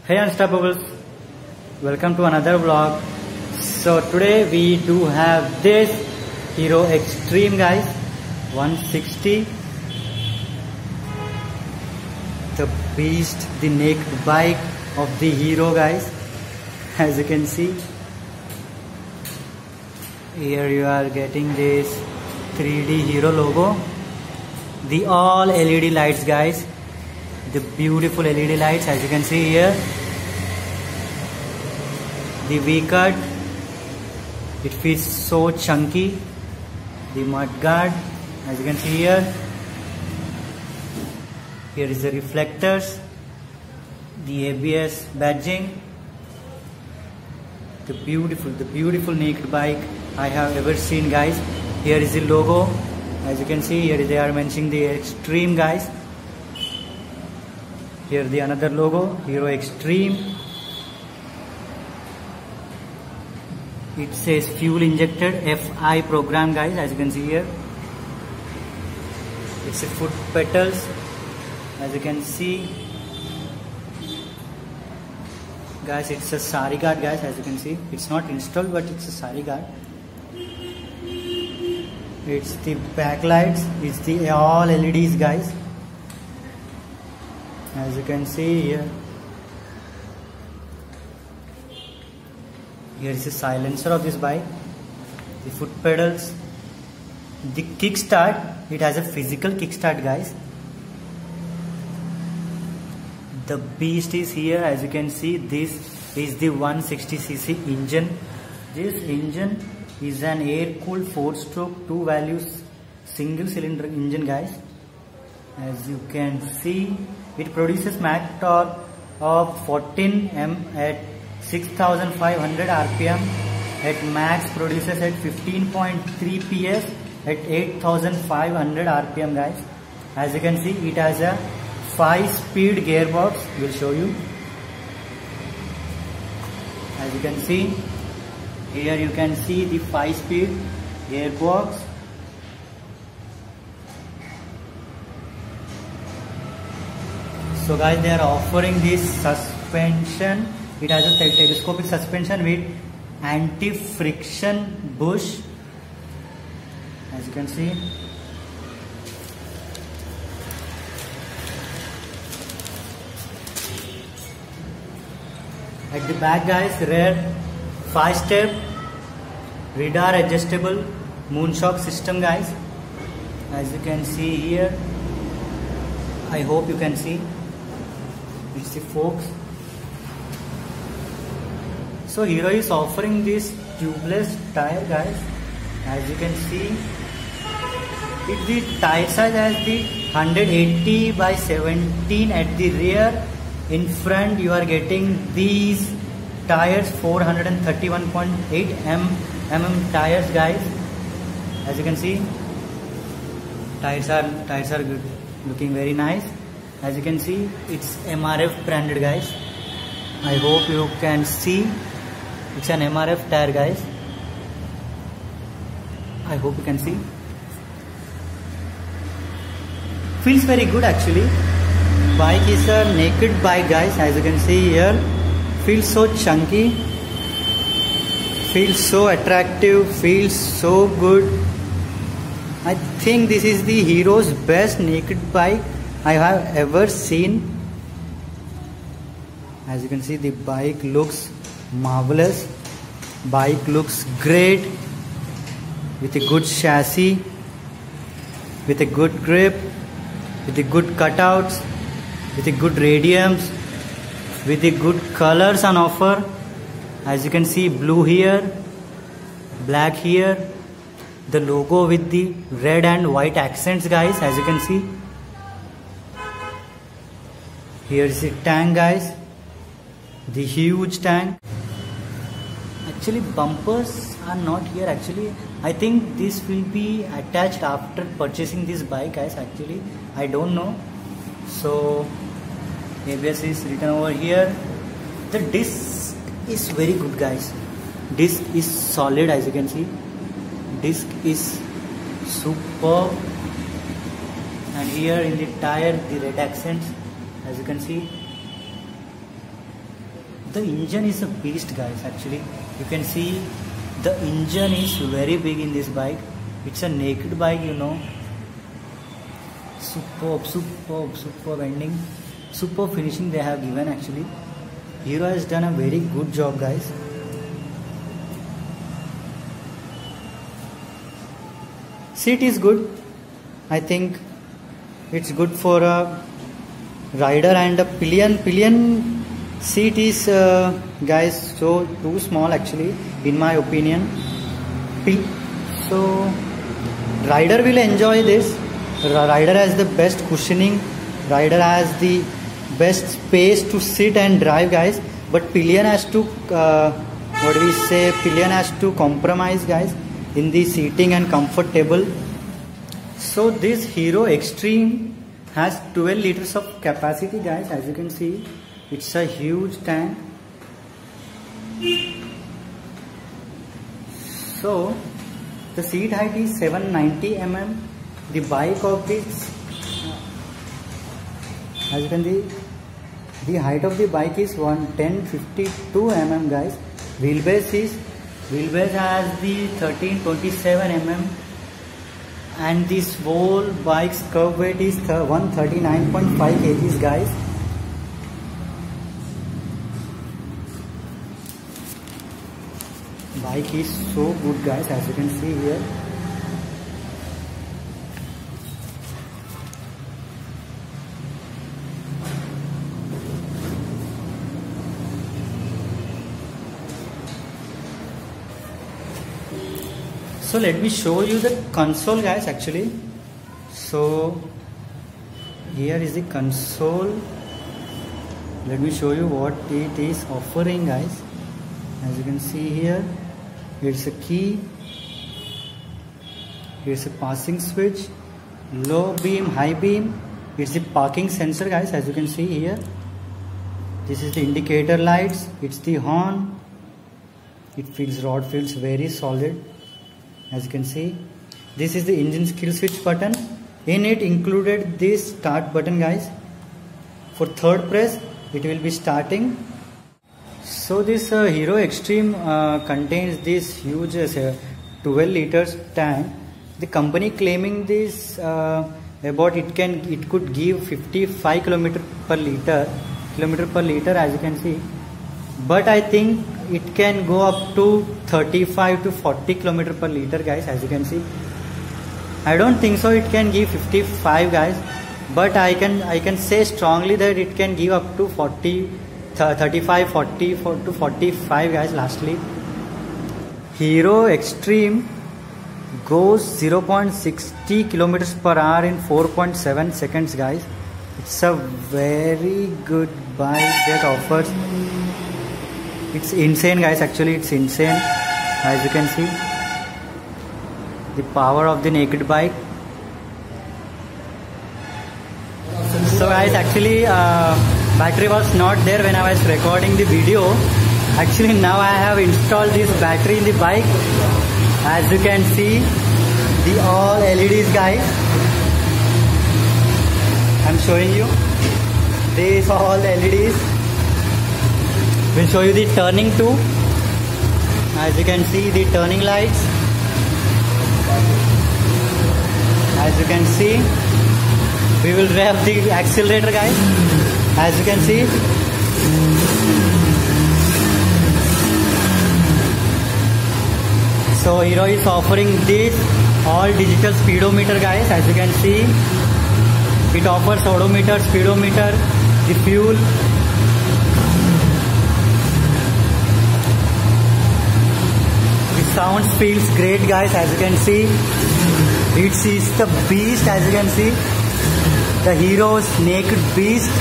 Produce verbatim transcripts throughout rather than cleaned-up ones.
Hey Unstoppables, welcome to another vlog. So today we do have this Hero Extreme guys, one sixty, the beast, the naked bike of the Hero guys. As you can see, here you are getting this three D Hero logo, the all L E D lights guys, the beautiful L E D lights as you can see here, the V-cut, it feels so chunky, the mud guard as you can see here, here is the reflectors, the A B S badging, the beautiful, the beautiful naked bike I have ever seen guys. Here is the logo, as you can see here they are mentioning the Extreme guys. Here the another logo, Hero Extreme. It says fuel injected F I program guys, as you can see here. It's a foot pedals, as you can see. Guys, it's a sari guard guys, as you can see. It's not installed but it's a sari guard. It's the backlights, it's the all L E Ds guys, as you can see here. Here is the silencer of this bike, the foot pedals, the kickstart. It has a physical kickstart guys. The beast is here, as you can see. This is the one sixty c c engine. This engine is an air-cooled four-stroke, two-values, single-cylinder engine guys. As you can see, it produces max torque of fourteen millimeters at six thousand five hundred R P M. At max produces at fifteen point three P S at eight thousand five hundred R P M guys. As you can see, it has a five-speed gearbox. We'll show you. As you can see, here you can see the five-speed gearbox. So guys, they are offering this suspension. It has a telescopic suspension with anti-friction bush, as you can see. At the back guys, rear five step radar adjustable moonshock system guys, as you can see here. I hope you can see. It's the forks. So Hero is offering this tubeless tire guys, as you can see. It the tire size has the one eighty by seventeen at the rear. In front you are getting these tires, four thirty-one point eight millimeter tires guys, as you can see. Tires are tires are good, looking very nice. As you can see, it's M R F branded guys. I hope you can see. It's an M R F tire guys. I hope you can see. Feels very good actually. Bike is a naked bike guys, as you can see here. Feels so chunky. Feels so attractive. Feels so good. I think this is the Hero's best naked bike I have ever seen. As you can see, the bike looks marvelous. Bike looks great, with a good chassis, with a good grip, with a good cutouts, with a good radiums, with the good colors on offer. As you can see, blue here, black here, the logo with the red and white accents guys, as you can see. Here is the tank guys, the huge tank. Actually bumpers are not here actually. I think this will be attached after purchasing this bike guys, actually I don't know. So A B S is written over here. The disc is very good guys. Disc is solid, as you can see. Disc is superb. And here in the tire, the red accents, as you can see. The engine is a beast, guys. Actually, you can see the engine is very big in this bike. It's a naked bike, you know. Superb, superb, superb ending, superb finishing they have given. Actually, Hero has done a very good job, guys. Seat is good. I think it's good for a rider, and a pillion pillion seat is uh, guys so too small actually in my opinion. So rider will enjoy this. Rider has the best cushioning, rider has the best space to sit and drive, guys, but pillion has to uh, what do we say pillion has to compromise, guys, in the seating and comfortable. So this Hero Extreme has twelve liters of capacity, guys. As you can see, it's a huge tank. So the seat height is seven ninety millimeters. The bike of this, as you can see, the height of the bike is one ten fifty-two millimeters, guys. Wheelbase is wheelbase has the thirteen twenty-seven millimeters, and this whole bike's curb weight is one thirty-nine point five kilograms, guys. Bike is so good, guys, as you can see here. So let me show you the console, guys, actually. So here is the console. Let me show you what it is offering, guys. As you can see here, it's a key, it's a passing switch, low beam, high beam, it's the parking sensor, guys, as you can see here. This is the indicator lights, it's the horn. It feels, rod feels very solid. As you can see, this is the engine skill switch button. In it included this start button, guys. For third press, it will be starting. So this uh, Hero Extreme uh, contains this huge uh, twelve liters tank. The company claiming this uh, about it can it could give fifty-five kilometer per liter, kilometer per liter, as you can see. But I think it can go up to thirty-five to forty kilometer per liter, guys, as you can see. I don't think so it can give fifty-five, guys, but I can I can say strongly that it can give up to forty, thirty-five, forty to forty-five, guys. Lastly, Hero Extreme goes zero point six zero kilometers per hour in four point seven seconds, guys. It's a very good bike that offers. It's insane, guys, actually it's insane. As you can see, the power of the naked bike. So guys, actually uh, battery was not there when I was recording the video. Actually now I have installed this battery in the bike. As you can see, the all L E Ds, guys. I'm showing you these all L E Ds. We'll show you the turning too. As you can see, the turning lights. As you can see, we will rev the accelerator, guys. As you can see, so Hero is offering this all digital speedometer, guys. As you can see, it offers odometer, speedometer, the fuel. Sound feels great, guys. As you can see, it is the beast. As you can see, the Hero's naked beast.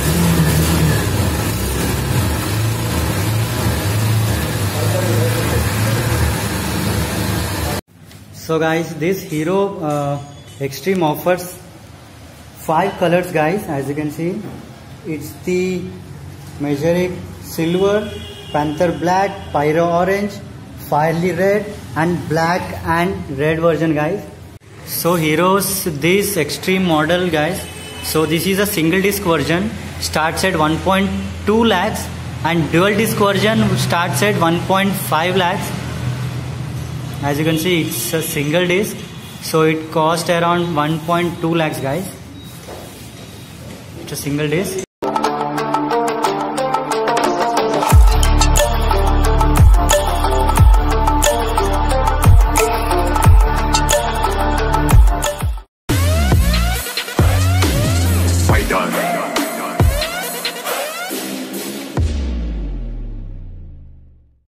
So guys, this Hero uh, Extreme offers five colors, guys. As you can see, it's the Metallic Silver, Panther Black, Pyro Orange, Fiery Red, and black and red version, guys. So Hero's this Extreme model, guys. So this is a single disc version, starts at one point two lakhs, and dual disc version starts at one point five lakhs. As you can see, it's a single disc, so it cost around one point two lakhs guys. It's a single disc.